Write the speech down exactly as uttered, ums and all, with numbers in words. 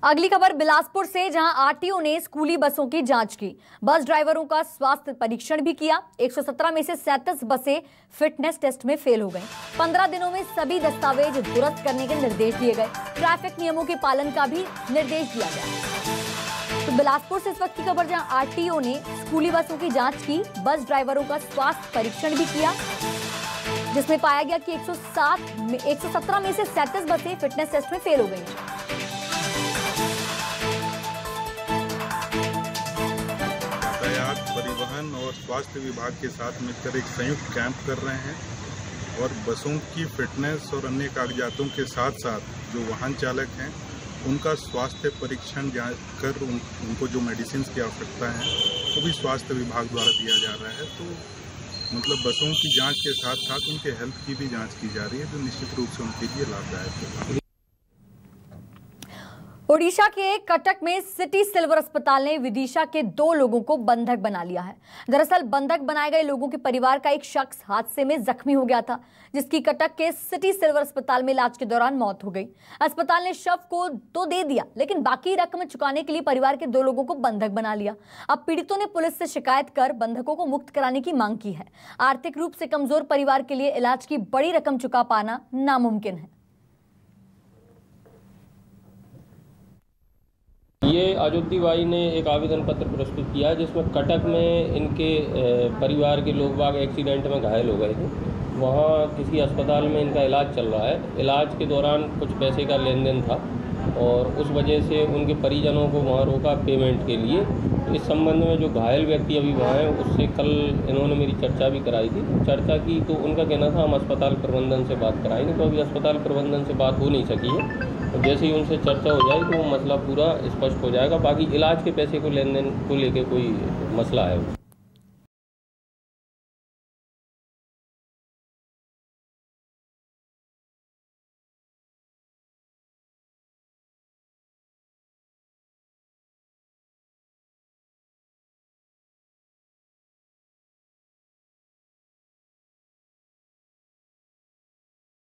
अगली खबर बिलासपुर से, जहां आरटीओ ने स्कूली बसों की जांच की। बस ड्राइवरों का स्वास्थ्य परीक्षण भी किया। एक सौ सत्रह में से सैंतीस बसें फिटनेस टेस्ट में फेल हो गईं। पंद्रह दिनों में सभी दस्तावेज दुरुस्त करने के निर्देश दिए गए। ट्रैफिक नियमों के पालन का भी निर्देश दिया गया। तो बिलासपुर से इस वक्त की खबर, जहां आरटीओ ने स्कूली बसों की जांच की, बस ड्राइवरों का स्वास्थ्य परीक्षण भी किया, जिसमें पाया गया कि एक सौ सात में एक सौ सत्रह में से सैंतीस बसें फिटनेस टेस्ट में फेल हो गई। परिवहन और स्वास्थ्य विभाग के साथ मिलकर एक संयुक्त कैंप कर रहे हैं और बसों की फिटनेस और अन्य कागजातों के साथ साथ जो वाहन चालक हैं उनका स्वास्थ्य परीक्षण कर उन, उनको जो मेडिसिन की आवश्यकता है वो भी स्वास्थ्य विभाग द्वारा दिया जा रहा है। तो मतलब बसों की जांच के साथ साथ उनके हेल्थ की भी जांच की जा रही है, जो निश्चित रूप से उनके लिए लाभदायक है। ओडिशा के कटक में सिटी सिल्वर अस्पताल ने विदिशा के दो लोगों को बंधक बना लिया है। दरअसल बंधक बनाए गए लोगों के परिवार का एक शख्स हादसे में जख्मी हो गया था, जिसकी कटक के सिटी सिल्वर अस्पताल में इलाज के दौरान मौत हो गई। अस्पताल ने शव को तो दे दिया, लेकिन बाकी रकम चुकाने के लिए परिवार के दो लोगों को बंधक बना लिया। अब पीड़ितों ने पुलिस से शिकायत कर बंधकों को मुक्त कराने की मांग की है। आर्थिक रूप से कमजोर परिवार के लिए इलाज की बड़ी रकम चुका पाना नामुमकिन है। ये अयोध्या बाई ने एक आवेदन पत्र प्रस्तुत किया है, जिसमें कटक में इनके परिवार के लोग बाग एक्सीडेंट में घायल हो गए थे। वहाँ किसी अस्पताल में इनका इलाज चल रहा है। इलाज के दौरान कुछ पैसे का लेन देन था और उस वजह से उनके परिजनों को वहाँ रोका पेमेंट के लिए। इस संबंध में जो घायल व्यक्ति अभी वहाँ हैं, उससे कल इन्होंने मेरी चर्चा भी कराई थी। चर्चा की तो उनका कहना था हम अस्पताल प्रबंधन से बात कराएंगे, तो अभी अस्पताल प्रबंधन से बात हो नहीं सकी है। तो जैसे ही उनसे चर्चा हो जाएगी तो वो मसला पूरा स्पष्ट हो जाएगा। बाकी इलाज के पैसे को लेन देन को लेकर कोई मसला है।